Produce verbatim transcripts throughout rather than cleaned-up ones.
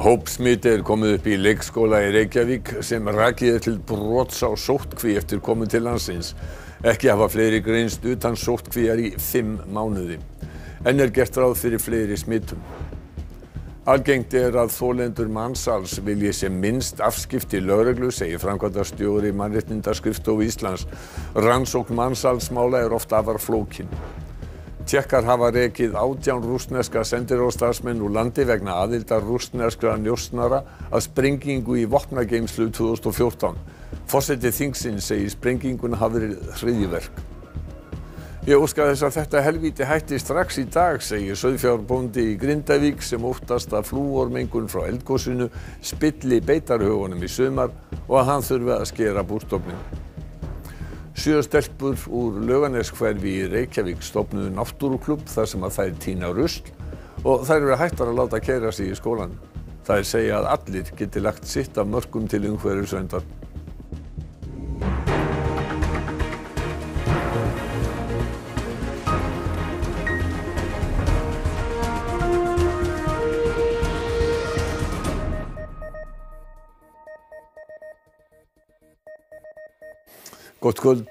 Hópsmit er komið upp í leikskóla í Reykjavík sem rakið er til brots á sóttkví eftir komu til landsins. Ekki hafa fleiri greinst utan sóttkvíar í fimm mánuði. Enn er gert ráð fyrir fleiri smitum. Algengt er að þolendur mansals vilji sem minnst afskipti lögreglu, segir framkvæmdastjóri Mannréttindaskrifstofu Íslands. Rannsókn mansalsmála er oft afar flókin. Tékkar hafa rekið átján rússneska sendiráðsstarfsmenn úr landi vegna aðildar rússneskra njósnara að sprengingu í vopnageymslu tvö þúsund og fjórtán. Forseti þingsins segir sprenginguna hafi verið hryðjuverk. Ég óska þess að þetta helvíti hætti strax í dag, segir sauðfjárbóndi í Grindavík sem óttast að flúormengun frá eldgosinu spilli beitarhögunum í sumar og að hann þurfi að skera bústofninn. Sjö stelpur úr Laugarneshverfi í Reykjavík stofnuðu náttúruklúbb þar sem að þær tína rusl og þær eru hættar að láta keyra sig í skólanum. Þær segja að allir geti lagt sitt af mörkum til umhverfisverndar. Gott kvöld.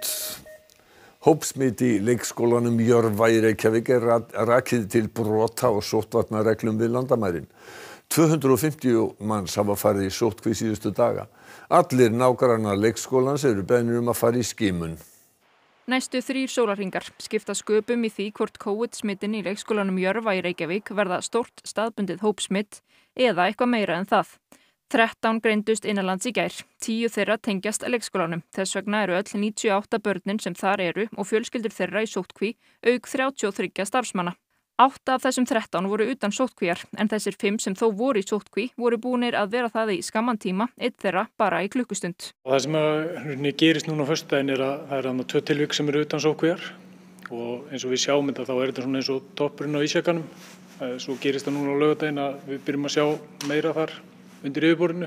Hópsmit í leikskólanum Jörfa í Reykjavík er rakið til brota og sóttvarnareglum við landamærin. tvö hundruð og fimmtíu manns hafa farið í sóttkví síðustu daga. Allir nágrannar leikskólans eru beðnir um að fara í skimun. Næstu þrír sólarhringar skipta sköpum í því hvort COVID-smitin í leikskólanum Jörfa í Reykjavík verða stórt staðbundið hópsmit eða eitthvað meira en það. þrettán greindust innanlands í gær. tíu þeirra tengjast leikskólanum. Þess vegna eru öll níutíu og átta börnin sem þar eru og fjölskyldur þeirra í sóttkví auk þrjátíu og þriggja starfsmanna. Átta af þessum þrettán voru utan sóttkvíar en þessir fimm sem þó voru í sóttkví voru búnir að vera það í skamman tíma, einn þeirra bara í klukkustund. Og það sem að gerist núna á föstudaginn er að það er annað tvö tilvik sem eru utan sóttkvíar og eins og við sjáum þetta þá er þetta svona eins og toppurinn á ísjakanum. Svo gerist það núna á laugardaginn að við byrjum að sjá meira þar undir yfirborðinu.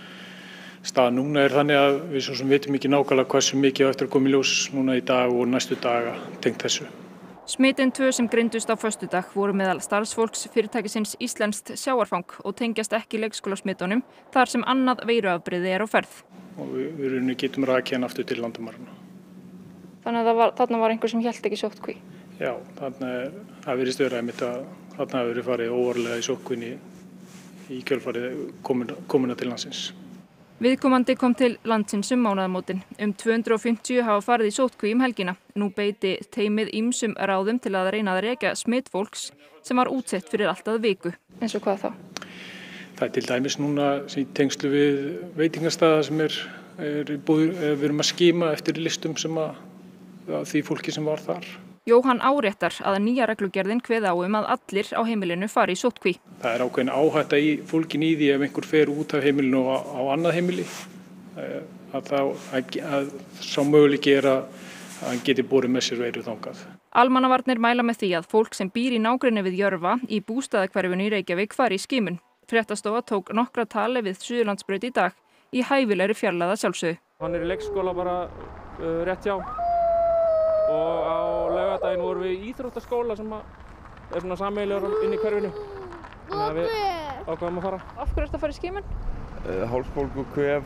Staðan núna er þannig að við svo sem vitum ekki nákvæmlega hversu mikið á eftir að koma í ljós núna í dag og næstu daga tengt þessu. Smitin tvö sem greindust á föstudag voru meðal starfsfólks fyrirtækisins Íslenskt sjávarfang og tengjast ekki leikskólasmitunum þar sem annað veiruafbrigði er á ferð. Og við, við getum rakið hann aftur til landamæranna. Þannig að það var, þarna var einhver sem hélt ekki sóttkví? Já, þannig að það virðist vera einmitt að þarna hafi verið farið óvarlega í sóttkvíni í kjölfarið komuna, komuna til landsins. Viðkomandi kom til landsins um mánaðamótin. Um tvö hundruð og fimmtíu hafa farið í sóttkví um helgina. Nú beiti teymið ýmsum ráðum til að reyna að rekja smitt fólks sem var útsett fyrir allt að viku. Eins og hvað þá? Það er til dæmis núna í tengslu við veitingastaða sem er, er búið, við erum að skima eftir listum sem að, að því fólki sem var þar. Jóhann áréttar að nýja reglugerðin kveði á um að allir á heimilinu fari í sóttkví. Það er ákveðin áhætta í fólkin í því ef einhver fer út af heimilinu á, á annað heimili að þá að, að sá möguleiki er að hann geti borið með sér veiru þangað. Almannavarnir mæla með því að fólk sem býr í nágrenni við Jörfa í bústaðahverfinu í Reykjavík fari í skimun. Fréttastofa tók nokkra tali við Suðurlandsbraut í dag í hæfilegri fjarlægð að sjálfsögðu. Hann er í leikskóla bara uh, rétt hjá. Og á laugardaginn vorum við í íþróttaskóla sem er svona sameiginlegur inn í hverfinu. Þannig að við ákváðum að fara. Af hverju ertu að fara í skimun? Uh, Hálsbólgu, kvef,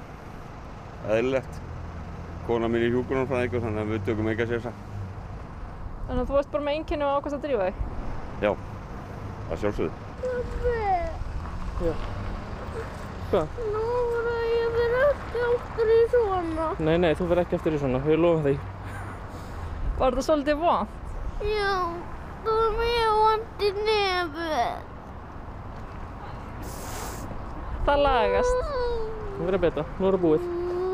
eðlilegt. Kona mín í hjúkrunarfræðingur, þannig að við tökum ekki að sér það. Þannig að þú varst bara með einkenni og ákvaðst að drífa þig? Já, að sjálfsögðu. Já. Hvað? Nú verður ég verið ekki aftur í svona. Nei, nei, þú verður ekki aftur í svona, við lofum því. Var þetta svolítið vont? Já, það var mjög vont í nefið. Það lagast. Það verður betra, nú er það búið.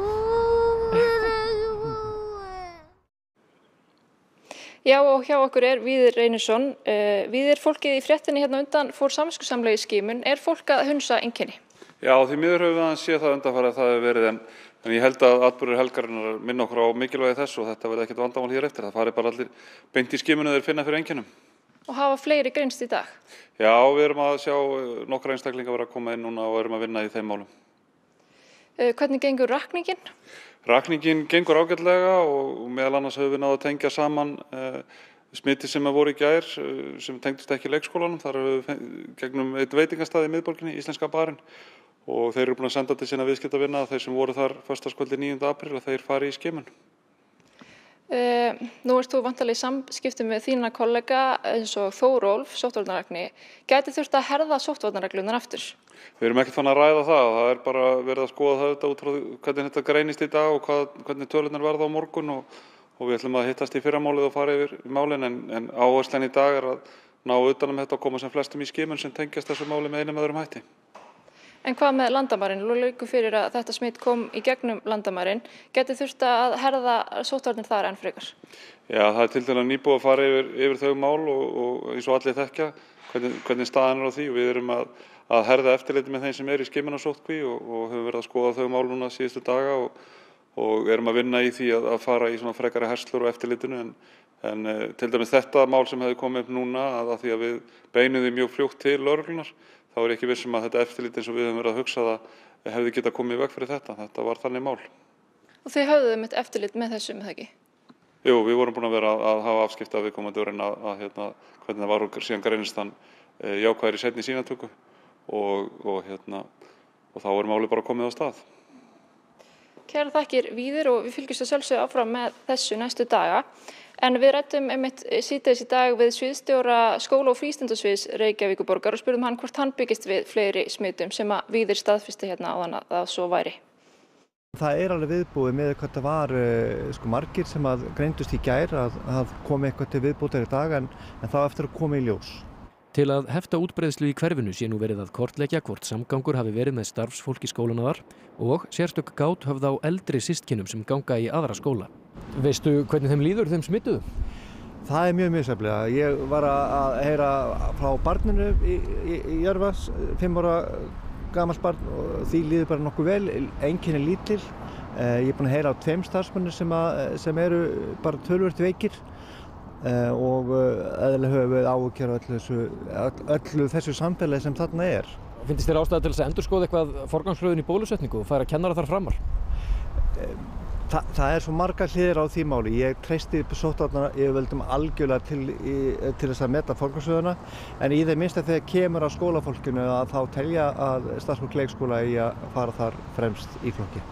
Já, og hjá okkur er Víðir Reynisson. Uh, Víðir, fólkið í fréttinni hérna undan fór samviskusamlega í skimun. Er fólk að hunsa einkenni? Já, því miður höfum við að sé það undanfarið að það hefur verið en En ég held að atburðir helgarinnar minna okkur á mikilvægi þess og þetta verði ekkert vandamál hér eftir. Það fari bara allir beint í skimunu þeir finna fyrir einkennum. Og hafa fleiri greinst í dag? Já, við erum að sjá nokkra einstaklinga vera að koma inn núna og erum að vinna í þeim málum. Uh, hvernig gengur rakningin? Rakningin gengur ágætlega og meðal annars höfum við náðu að tengja saman uh, smiti sem voru í gær sem tengdust ekki leikskólanum. Þar eru við gegnum einn veitingastað í miðborginni, Íslenska barinn, og þeir eru búin að senda til sína viðskiptavina að þeir sem voru þar föstudagskvöldið níunda apríl að þeir fari í skimun. Uh, nú ert þú vantarlega í samskiptum með þína kollega eins og Þórólf, sóttvarnalækni. Gæti þurft að herða sóttvarnareglunar aftur? Við erum ekkert fann að ræða það. Það er bara verið að skoða það út frá hvernig þetta greinist í dag og hvað, hvernig tölurnar verða á morgun og, og við ætlum að hittast í fyrramálið og fara yfir málin en, en áherslan í dag er að ná utanum þetta og koma sem flestum í skimun sem tengjast þessu máli með einum öðrum hætti. En hvað með landamærin? Nú liggur fyrir að þetta smitt kom í gegnum landamærin. Gæti þurft að herða sóttvarnir þar enn frekar? Já, það er til dæmis nýbúið að fara yfir, yfir þau mál og, og eins og allir þekkja hvernig, hvernig staðan er á því. Við erum að, að herða eftirliti með þeim sem er í skimunarsóttkví og, og höfum verið að skoða þau mál núna síðustu daga og, og erum að vinna í því að, að fara í svona frekari herslur og eftirlitinu. En, en til dæmis þetta mál sem hefði komið upp núna að, að því að við beinum því mjög fljótt til lögreglunnar. Þá er ekki vissum að þetta eftirlit eins og við höfum verið að hugsa það hefði getað komið í veg fyrir þetta. Þetta var þannig mál. Og þið höfðuð mitt eftirlit með þessu, með það ekki? Jú, við vorum búin að vera að, að hafa afskipti af viðkomandi og reyna að, að hérna, hvernig það var og síðan greinist hann e, jákvæður í seinni sýnatöku og, og, hérna, og þá er málið bara komið á stað. Kærar þakkir Víðir og við fylgjumst að sjálfsögðu áfram með þessu næstu daga. En við ræddum einmitt síðdegis í dag við sviðsstjóra skóla- og frístundasviðs Reykjavíkurborgar og spurðum hann hvort hann byggist við fleiri smitum sem að Víðir staðfesti hérna áðan að það svo væri. Það er alveg viðbúið með hvað það var sko, margir sem að greindust í gær að, að komi eitthvað til viðbútar í dag en, en það eftir að koma í ljós. Til að hefta útbreiðslu í hverfinu sé nú verið að kortleggja hvort samgangur hafi verið með starfsfólk í skólana þar og sérstök gát höfð á eldri systkinum sem ganga í aðra skóla. Veistu hvernig þeim líður þeim smituðu? Það er mjög misjafnlega. Ég var að heyra frá barninu í, í, í Jörfas, fimm ára gamalt barn og því líður bara nokkuð vel, einkenni lítil. Ég er búinn að heyra á tveim starfsmönnum sem, að, sem eru bara töluvert veikir. Uh, og eðlilega höfum við áhyggjur af öllu þessu, öllu þessu samfélagi sem þarna er. Finnst þér ástæða til þess að endurskoða eitthvað forgangsröðun í bólusetningu og færa kennara þar framar? Uh, Þa, það er svo margar hliðir á því máli. Ég treysti sóttvarnayfirvöldum algjörlega til, í, til þess að meta forgangsröðuna en í þeim minnsta þegar kemur að skólafólkinu að þá telja að starfsfólk leikskóla í að fara þar fremst í flokki.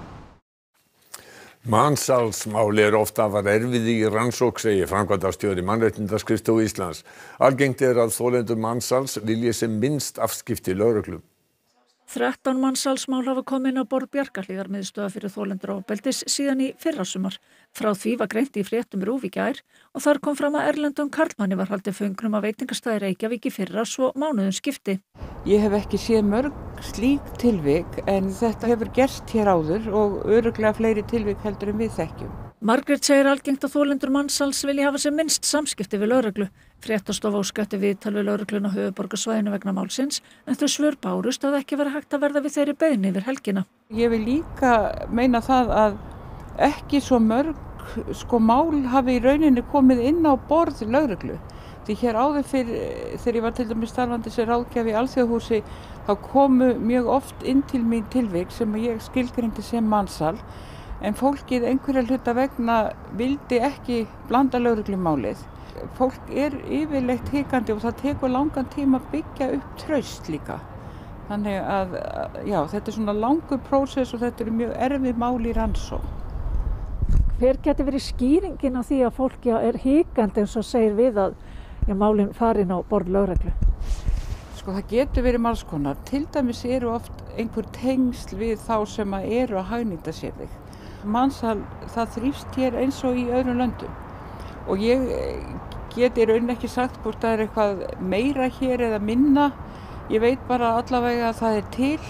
Mansalsmáli er oft afar erfiði í rannsókn, segir framkvæmdastjóri Mannréttindaskrifstofu Íslands. Algengt er að þolendur mansals vilji sem minnst afskipti lögreglu. þrettán mansalsmál hafa komið inn á borð Bjarkarhlíðarmiðstöðvar fyrir þolendur ofbeldis síðan í fyrrasumar. Frá því var greint í fréttum RÚV í gær og þar kom fram að erlendum karlmanni var haldið föngnum á veitingastað í Reykjavík í fyrra svo mánuðum skipti. Ég hef ekki séð mörg slík tilvik en þetta hefur gerst hér áður og örugglega fleiri tilvik heldur en við þekkjum. Margrét segir algengt að þolendur mansals vilji hafa sem minnst samskipti við lögreglu. Fréttastofa óskaði eftir viðtal við lögregluna á höfuðborgarsvæðinu vegna málsins en þau svör bárust að ekki verið hægt að verða við þeirri beiðni yfir helgina. Ég vil líka meina það að ekki svo mörg sko mál hafi í rauninni komið inn á borð lögreglu. Því hér áður fyrir þegar ég var til dæmis starfandi sem ráðgjafi í Alþjóðahúsi þá komu mjög oft inn til mín tilvik sem ég skilgreindi sem mansal en fólkið einhverja hluta vegna vildi ekki blanda lögreglumálið. Fólk er yfirleitt hikandi og það tekur langan tíma að byggja upp traust líka. Þannig að já, þetta er svona langur prósess og þetta er mjög erfið mál í rannsókn. Hver geti verið skýringin á því að fólk já, er hikandi eins og segir við að já, málin farin á borð lögreglu? Sko það getur verið margs konar. Til dæmis eru oft einhver tengsl við þá sem að eru að hagnýta sér þig. Mansal það þrífst hér eins og í öðrum löndum og ég get í raun ekki sagt hvort það er eitthvað meira hér eða minna. Ég veit bara allavega að það er til.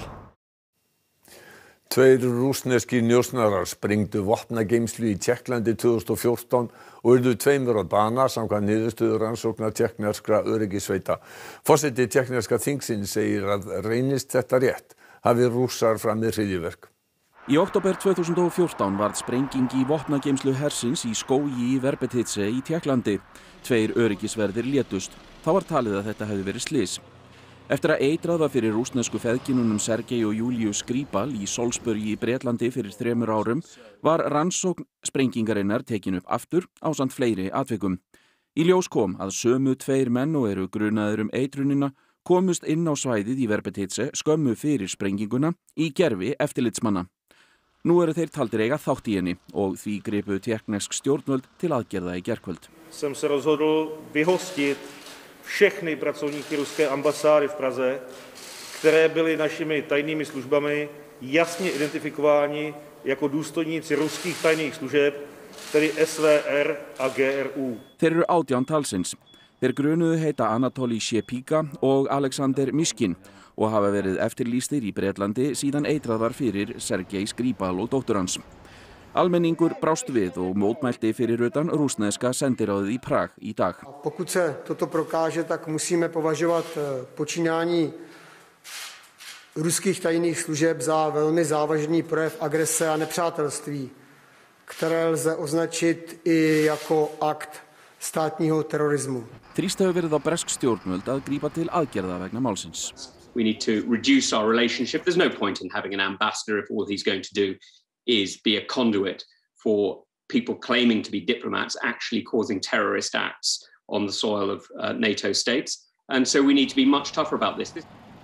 Tveir rússneskir njósnarar sprengdu vopnageymslu í Tékklandi tvö þúsund og fjórtán og urðu tveimur að bana samkvæmt niðurstöðu rannsóknar tékkneskra öryggissveita. Forseti tékkneska þingsins segir að reynist þetta rétt hafi Rússar framið hryðjuverk. Í október tvö þúsund og fjórtán varð sprenging í vopnageymslu hersins í skógi í Verbetice í Tékklandi. Tveir öryggisverðir létust. Þá var talið að þetta hefði verið slys. Eftir að eitrað var fyrir rússnesku feðginunum Sergei og Júlíu Skripal í Salisbury í Bretlandi fyrir þremur árum var rannsókn sprengingarinnar tekin upp aftur ásamt fleiri atvikum. Í ljós kom að sömu tveir menn og eru grunaðir um eitrunina komust inn á svæðið í Verbetice skömmu fyrir sprenginguna í gervi eftirlitsmanna. Nú eru þeir taldir eiga þátt í henni og því gripu tékknesk stjórnvöld til aðgerða í gærkvöld. Jsem se rozhodl vyhostit všechny pracovníky ruské ambasády v Praze, které byly našimi tajnými službami jasně identifikováni jako důstojníci ruských tajných služeb, tedy S V R a G R U. Þeir eru átján talsins. Þeir grunuðu heita Anatoli Shepika og Alexander Mishkin og hafa verið eftirlýstir í Bretlandi síðan eitrað var fyrir Sergej Skripal og dóttur hans. Almenningur brást við og mótmælti fyrir utan rússneska sendiráðið í Prag í dag. Pokud se toto prokáže, tak musíme považovat počínání ruských tajných služeb za velmi závažný projev agrese a nepřátelství, které lze označit i jako akt státního terorismu. Þrýst hefur verið á bresk stjórnvöld að grípa til aðgerða vegna málsins. We need to reduce our relationship. There's no point in having an ambassador if all he's going to do is be a conduit for people claiming to be diplomats actually causing terrorist acts on the soil of uh, NATO states. And so we need to be much tougher about this.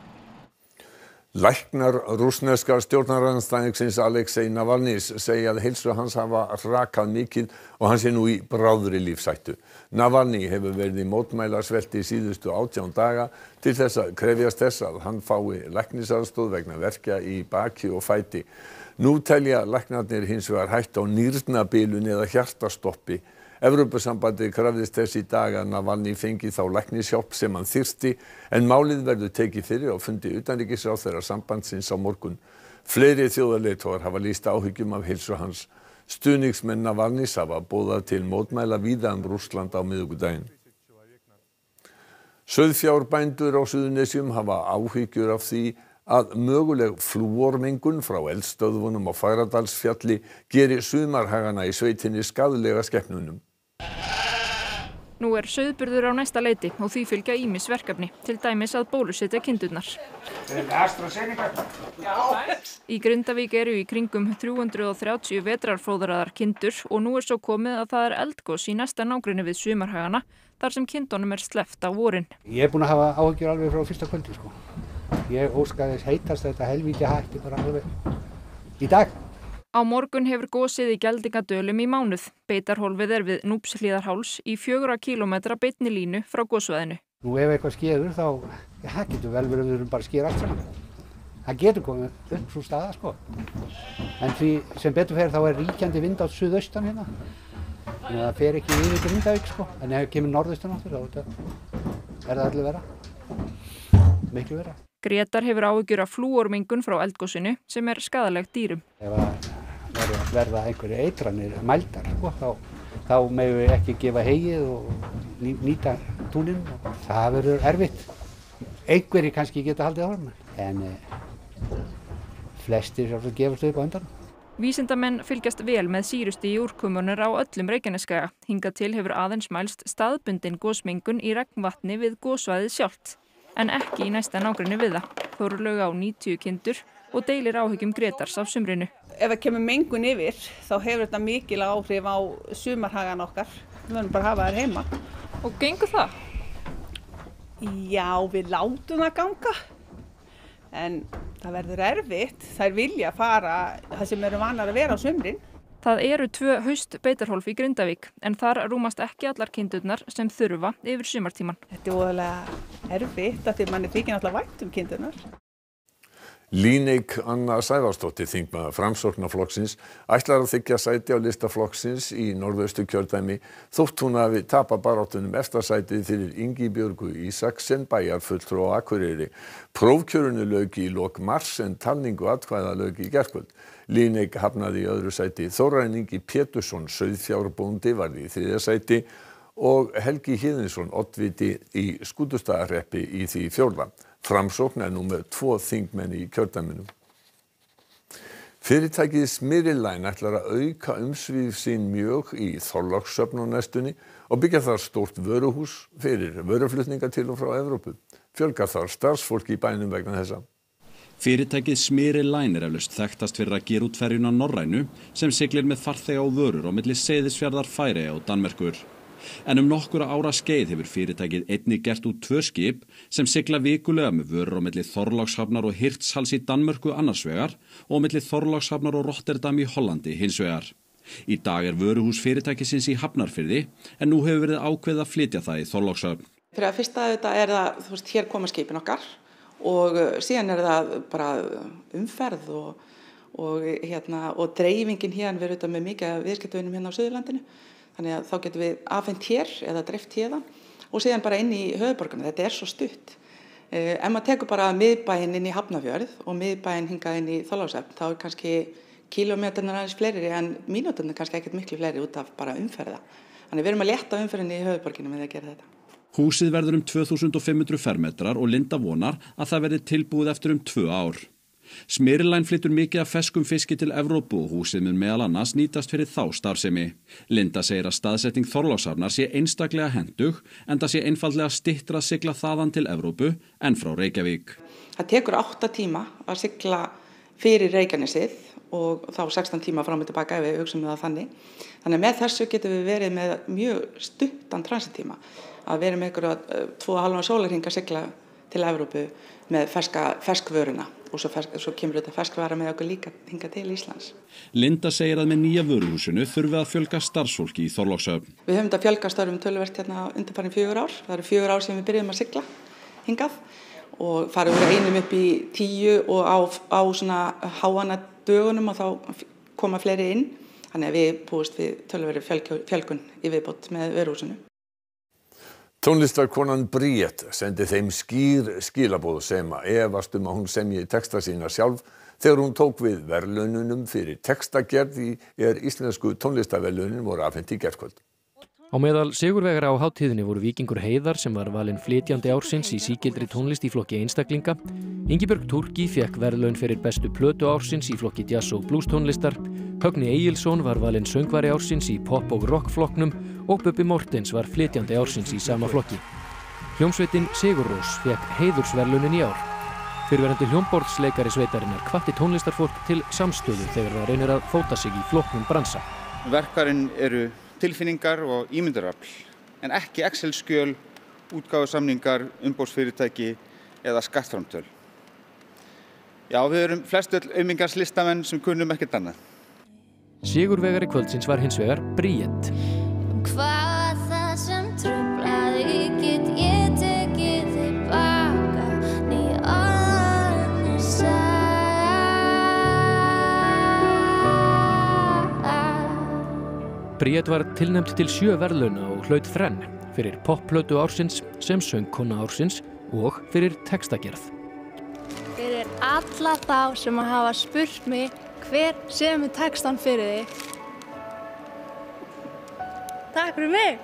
Læknar rússneska stjórnarandstæðingsins Alexei Navalnys segja að heilsu hans hafa rakað mikið og hann sé nú í bráðri lífshættu. Navalny hefur verið í mótmælasvelti síðustu átján daga til þess að krefjast þess að hann fái læknisaðstoð vegna verkja í baki og fæti. Nú telja læknarnir hins vegar hættu á nýrnabilun eða hjartastoppi. Evrópusambandið krafðist þess í dag að Navalny fengi þá læknishjálp sem hann þyrfti en málið verður tekið fyrir á fundi utanríkisráðherra sambandsins á morgun. Fleiri þjóðarleiðtogar hafa lýst áhyggjum af heilsu hans. Stuðningsmenn Navalnys hafa boðað til mótmæla víða um Rússland á miðvikudaginn. Sauðfjárbændur á Suðurnesjum hafa áhyggjur af því að möguleg flúormengun frá eldstöðvunum á Fagradalsfjalli geri sumarhagana í sveitinni skaðlega skepnunum. Nú er sauðburður á næsta leiti og því fylgja ýmis verkefni, til dæmis að bólusetja kindurnar. Í Grindavík eru í kringum þrjú hundruð og þrjátíu vetrarfóðraðar kindur og nú er svo komið að það er eldgos í næsta nágrenni við sumarhagana þar sem kindunum er sleppt á vorin. Ég er búinn að hafa áhyggjur alveg frá fyrsta kvöldi sko. Ég óskaði þess heitast að þetta helvíti hætti bara alveg í dag. Á morgun hefur gosið í Geldingadölum í mánuð. Beitarhólfið er við Núpshlíðarháls í fjögurra kílómetra beinni línu frá gossvæðinu. Nú ef eitthvað skeður þá, ja, það getur vel verið að við erum bara að skera allt saman. Það getur komið upp svo staða sko. En því sem betur fer þá er ríkjandi vind á suðaustan hérna. Þannig að það fer ekki yfir Grindavík sko. En ef það kemur norðaustan áttur þá er það allir vera. Miklu vera. Grétar hefur áhyggjur af flúormengun frá eldgosinu sem er skaðalegt dýrum. Ef að verða einhverju eitranir mældar, sko, þá, þá megum við ekki gefa heyið og nýta túnin. Það verður erfitt. Einhverjir kannski geta haldið áfram, en eh, flestir sjálfsagt gefast upp á endanum. Vísindamenn fylgjast vel með sýrustigi úrkomunnar á öllum Reykjanesskaga. Hingað til hefur aðeins mælst staðbundin gosmengun í regnvatni við gossvæðið sjálft, en ekki í næsta nágrenni við það. Þórlaug á níutíu kindur og deilir áhyggjum Grétars af sumrinu. Ef það kemur mengun yfir, þá hefur þetta mikil áhrif á sumarhagan okkar. Við verðum bara að hafa þær heima. Og gengur það? Já, við látum það ganga. En það verður erfitt. Þær vilja fara það sem eru vanar að vera á sumrin. Það eru tvö haust beitarhólf í Grindavík, en þar rúmast ekki allar kindurnar sem þurfa yfir sumartíman. Þetta er óðurlega erfitt af því manni þykir náttúrulega vænt um kindurnar. Líneik Anna Sævarsdóttir, þingmaður Framsóknarflokksins, ætlar að þiggja sæti á lista flokksins í Norðausturkjördæmi þótt hún hafi tapað baráttunum eftirsætið fyrir Ingibjörgu Ísaksen bæjarfulltrúa á Akureyri. Prófkjörinu lauk í lok mars en talningu atkvæða lauk í gærkvöld. Líneik hafnaði í öðru sæti. Þórarinn Ingi Pétursson sauðfjárbóndi varð í þriðja sæti og Helgi Héðinsson oddviti í Skútustaðahreppi í því fjórða. Framsókn er nú með tvo þingmenn í kjördæminu. Fyrirtækið Smyril Line ætlar að auka umsvif sín mjög í Þorlákshöfn á næstunni og byggja þar stórt vöruhús fyrir vöruflutninga til og frá Evrópu. Fjölgar þar starfsfólki í bænum vegna þessa. Fyrirtækið Smyril Line er eflaust þekktast fyrir að gera út ferjuna Norrænu sem siglir með farþega og vörur á milli Seyðisfjarðar, Færeyja og Danmerkur. En um nokkura ára skeið hefur fyrirtækið einnig gert út tvö skip sem sigla vikulega með vörur á milli Þorlákshafnar og Hirtshals í Danmörku annars vegar og á milli Þorlákshafnar og Rotterdam í Hollandi hins vegar. Í dag er vöruhús fyrirtækisins í Hafnarfirði en nú hefur verið ákveðið að flytja það í Þorlákshöfn. Fyrir að fyrsta þetta er það, þú veist, hér koma skipin okkar og síðan er það bara umferð og, og, hérna, og dreifingin hérna við erum auðvitað með mikið viðskiptavinum hérna á Suðurlandinu. Þannig að þá getum við afhent hér eða dreift hérðan og síðan bara inn í höfuðborgina. Þetta er svo stutt. Eh, ef maður tekur bara miðbæinn inn í Hafnarfjörð og miðbæinn hingað inn í Þorlákshöfn, þá er kannski kílómetrarnir aðeins fleiri en mínúturnar kannski ekkert miklu fleiri út af bara umferða. Þannig við erum að létta umferðinni í höfuðborgina með að gera þetta. Húsið verður um tvö þúsund fimm hundruð fermetrar og Linda vonar að það verði tilbúið eftir um tvö ár. Smyril Line flytur mikið af ferskum fiski til Evrópu og húsið mun meðal annars nýtast fyrir þá starfsemi. Linda segir að staðsetning Þorlákshafnar sé einstaklega hentug en það sé einfaldlega styttra að sigla þaðan til Evrópu en frá Reykjavík. Það tekur átta tíma að sigla fyrir Reykjanesið og þá sextán tíma fram og tilbaka ef við hugsum það þannig. Þannig að með þessu getum við verið með mjög stuttan transittíma að vera með einhverja tvo og hálfan sólarhring að sigla til Evrópu með ferska, ferskvöruna og svo, fersk, svo kemur þetta ferskvara með okkur líka hinga til Íslands. Linda segir að með nýja vöruhúsinu þurfi að fjölga starfsfólki í Þorlákshöfn. Við höfum þetta fjölga störfum töluvert hérna undanfarin fjögur ár. Það eru fjögur ár sem við byrjuðum að sigla hingað og farið úr einum upp í tíu og á, á svona háana dögunum og þá koma fleiri inn. Þannig að við búist við töluveri fjölgun í viðbót með vöruhúsinu. Tónlistarkonan Bríet sendi þeim skýr skilaboð sem efast um að hún semji texta sína sjálf þegar hún tók við verðlaununum fyrir textagerð í er íslensku tónlistarverðlaunin voru afhent í gærkvöld. Á meðal sigurvegara á hátíðinni voru Víkingur Heiðar sem var valinn flytjandi ársins í sígildri tónlist í flokki einstaklinga. Ingibjörg Turki fékk verðlaun fyrir bestu plötu ársins í flokki jazz og blues tónlistar. Högni Egilsson var valinn söngvari ársins í pop og rock flokknum og Bubbi Mortens var flytjandi ársins í sama flokki. Hljómsveitin Sigurrós fékk heiðursverðlaunin í ár. Fyrrverandi hljómborðsleikari sveitarinnar hvatti tónlistarfólk til samstöðu þegar það reynir að fóta sig í flokknum bransa. Verkarinn eru tilfinningar og ímyndarafl, en ekki Excel-skjöl, útgáfusamningar, umboðsfyrirtæki eða skattframtöl. Já, við erum flest öll aumingarslistamenn sem kunnum ekkert annað. Sigurvegari kvöldsins var hins vegar Bríet. Hvað það sem truflaði get ég tekið tilbaka ný önnur saga. Bríet var tilnefnd til sjö verðlauna og hlaut þrenn fyrir popplötu ársins sem söngkona ársins og fyrir textagerð. Fyrir alla þá sem hafa spurt mig hver semur textan fyrir þig. Takk fyrir mig!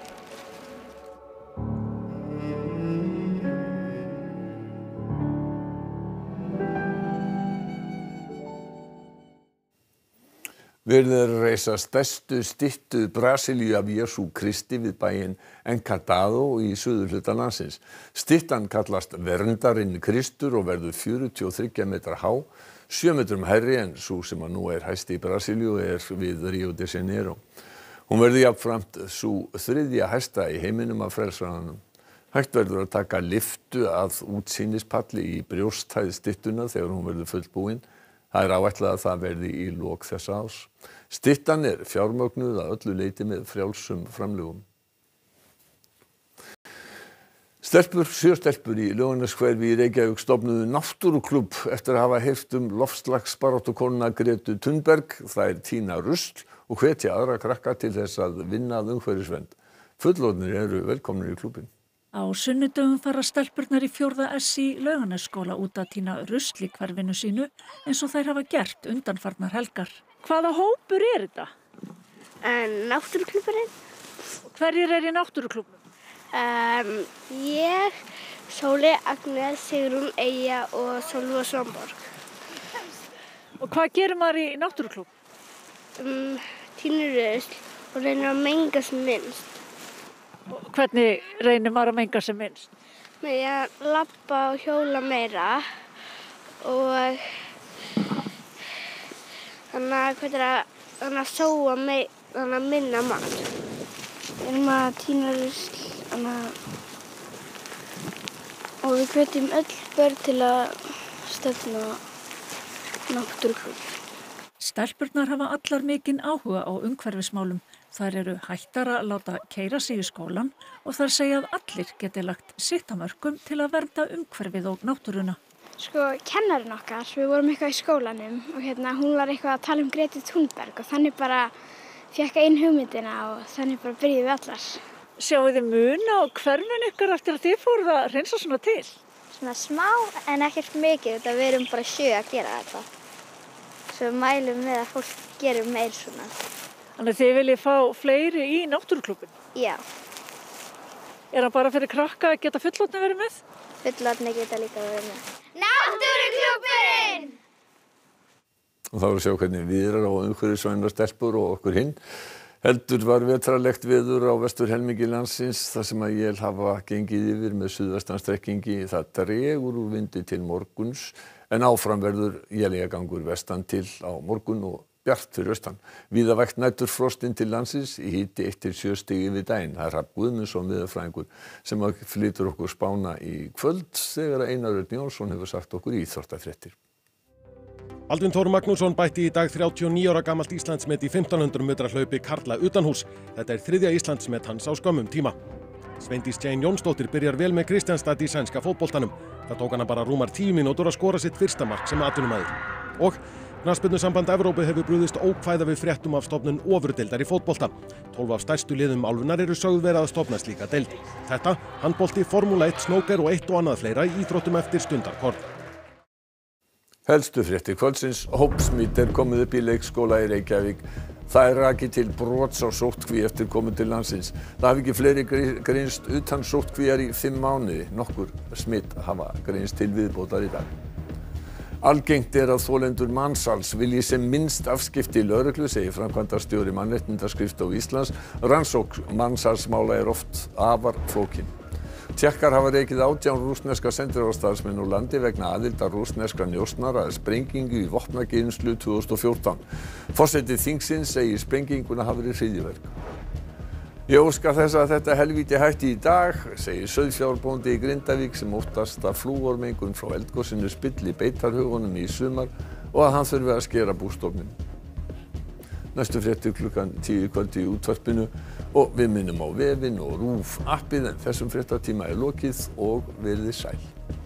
Verið er að reisa stærstu styttu Brasilíu af Jesú Kristi við bæinn Encantado í suðurhluta landsins. Styttan kallast Verndarinn Kristur og verður fjörutíu og þriggja metra há, sjö metrum hærri en sú sem að nú er hæst í Brasilíu er við Rio de Janeiro. Hún verður jafnframt sú þriðja hæsta í heiminum af frelsaranum. Hægt verður að taka lyftu að útsýnispalli í brjósthæð styttuna þegar hún verður fullbúin. Það er áætlað að það verði í lok þessa árs. Styttan er fjármögnuð að öllu leyti með frjálsum framlögum. Stelpur, sjö stelpur í Laugarneshverfi í Reykjavík stofnuðu náttúruklúbb eftir að hafa heyrt um loftslagsbaráttukonuna Gretu Thunberg, þær tína rusl og hvetja aðra krakka til þess að vinna að umhverfisvernd. Fullorðnir eru velkomnir í klúbbinn. Á sunnudögum fara stelpurnar í fjórða S í Laugarnesskóla út að tína rusl í hverfinu sínu eins og þær hafa gert undanfarnar helgar. Hvaða hópur er þetta? En náttúruklúbburinn. Hverjir er í náttúruklúbbnum? Um, ég, Sóli, Agnes, Sigrún, Eyja og Sólva Svanborg. Og hvað gerir maður í náttúruklúbb? Um, tínur rusl og reynir að menga sem minnst. Og hvernig reynir maður að menga sem minnst? Með að labba og hjóla meira og þannig að, að, að sóa me, minna mat. Við erum að tína rusl, og við hvetjum öll börn til að stefna náttúruklúbb. Stelpurnar hafa allar mikinn áhuga á umhverfismálum. Þær eru hættar að láta keyra sig í skólann og þær segja að allir geti lagt sitt af mörkum til að vernda umhverfið og náttúruna. Sko, kennarinn okkar, við vorum eitthvað í skólanum og hérna hún var eitthvað að tala um Greti Thunberg og þannig bara fékk ein hugmyndina og þannig bara byrjuðum við allar. Sjáu þið mun á hverfinu ykkur eftir að þið fóruð að hreinsa svona til? Svona smá en ekkert mikið, þetta við erum bara sjö að gera þetta. Svo mælum við að fólk gerir meir svona. Þannig að þið viljið fá fleiri í náttúruklúbbin? Já. Er það bara fyrir krakka að geta fullorðna verið með? Fullorðna geta líka verið með. Náttúruklúbbinn! Og þá erum við að sjá hvernig viðrar á umhverfisvænar stelpur og okkur hinn. Heldur var vetrarlegt veður á vesturhelmingi landsins þar sem að él hafa gengið yfir með suðvestanstrekkingi. Það dregur úr vindi til morguns en áfram verður éljagangur vestan til á morgun og bjart fyrir austan. Víða vægt næturfrost inn til landsins í hiti eitt til sjö stig yfir daginn. Það er Hrafn Guðmundsson veðurfræðingur sem flytur okkur spána í kvöld þegar Einar Örn Jónsson hefur sagt okkur íþróttafréttir. Baldvin Þór Magnússon bætti í dag þrjátíu og níu ára gamalt Íslandsmet í fimmtán hundruð metra hlaupi karla utanhús. Þetta er þriðja Íslandsmet hans á skömmum tíma. Sveindís Jane Jónsdóttir byrjar vel með Kristianstad í sænska fótboltanum. Það tók hana bara rúmar tíu mínútur að skora sitt fyrsta mark sem atvinnumaður. Og Knattspyrnusamband Evrópu hefur brugðist ókvæða við fréttum af stofnun ofurdeildar í fótbolta. tólf af stærstu liðum álfunnar eru sögð vera að stofna slíka deild. Þetta, handbolti, Formúla eitt, snóker og eitt og annað fleira í íþróttum eftir stundarkorn. Helstu fréttir kvöldsins. Hópsmit er komið upp í leikskóla í Reykjavík. Það er rakið til brots á sóttkví eftir komu til landsins. Það hafi ekki fleiri greinst utan sóttkvíar í fimm mánuði. Nokkur smitt hafa greinst til viðbótar í dag. Algengt er að þolendur mansals vilji sem minnst afskipti lögreglu, segir framkvæmdastjóri Mannréttindaskrifstofu Íslands. Rannsókn mansalsmála er oft afar flókin. Tékkar hafa rekið átján rússneska sendiráðsstarfsmenn úr landi vegna aðildar rússneskra njósnara að sprengingu í vopnageymslu tvö þúsund og fjórtán. Forseti þingsins segir sprenginguna hafa verið hryðjuverk. Ég óska þess að þetta helvíti hætti í dag, segir sauðfjárbóndi í Grindavík sem óttast að flúormengun frá eldgosinu spilli beitarhugunum í sumar og að hann þurfi að skera bústofninn. Næstu fréttir klukkan tíu í kvöld í útvarpinu og við minnum á vefinn og RÚV appið en þessum fréttatíma er lokið og verið sæl.